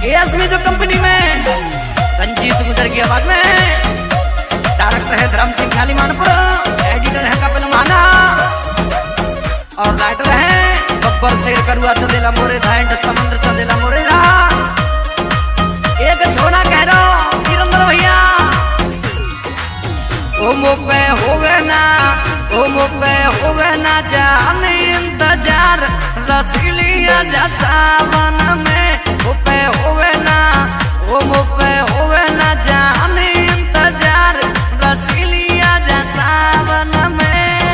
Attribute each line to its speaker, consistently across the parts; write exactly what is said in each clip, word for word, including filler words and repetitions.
Speaker 1: एएसमी जो कंपनी में रंजीत गुजर की आवाज में डायरेक्टर है धर्म सिंह ख्याली मानपुर, एडिटर है कपिल माना और राइटर है बब्बर शेर करुआ चंदेला मोरे था एंड समुद्र चंदेला मोरे था। एक छोरा कह रहा वीरेंद्र भैया ओ मुपे होवे ना ओ मुपे होवे ना जाने इंतजार रसीलिया जा सावन में मुपे होवे ना ओ मुपे होवे ना जाने इंतजार रसीलिया जा सावन में।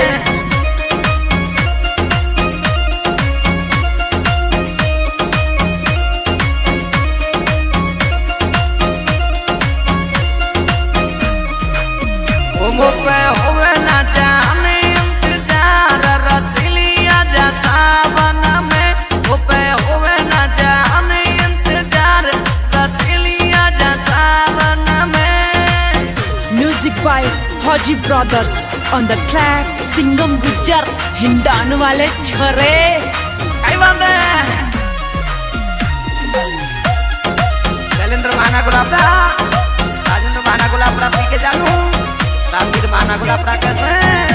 Speaker 1: मुपे होवे ना जाने इंतजार रसीलिया जा सावन में मुपे होवे ना जाने इंतजार रसीलिया जा सावन में।
Speaker 2: Music by Fauji brothers on the track Singam Gujjar Hindon वाले छोरे
Speaker 1: आई बात है शैलेंद्र माना गुलाबरा राजेंद्र माना गुलाबरा पी के जानू रामवीर माना गुलाबरा कैसे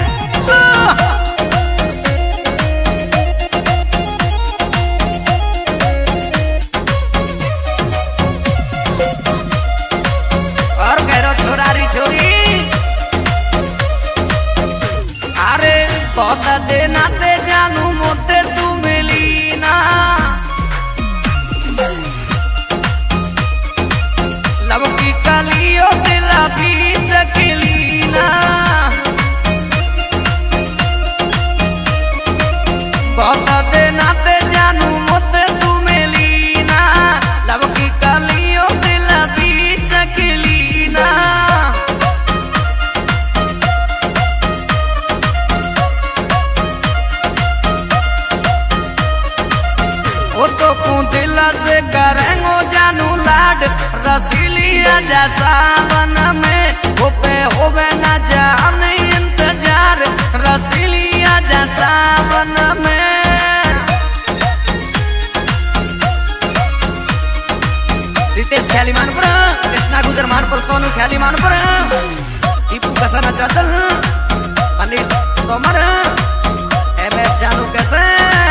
Speaker 1: और कह रो छोरारी छोरी अरे बहुत देना ते जानू मोते तू मिली ना लब की कलियो दिला बीच किली ना बहुत देना ते जानू मोते तू मिली ना लब की कलियो दिला बीच किली ना। ओ तो कू दिला से करेंगो जानू लाड रसीलिया जा सावन में होपे होवे ना जाने इंतजार रसीलिया जा सावन में। रितेश ख्याली मानपुर, कृष्णा गुजर मानपुर, सोनू ख्याली मानपुर, दीपू कसना चंदल, मनीष तोमर, एम एस जानू कैसे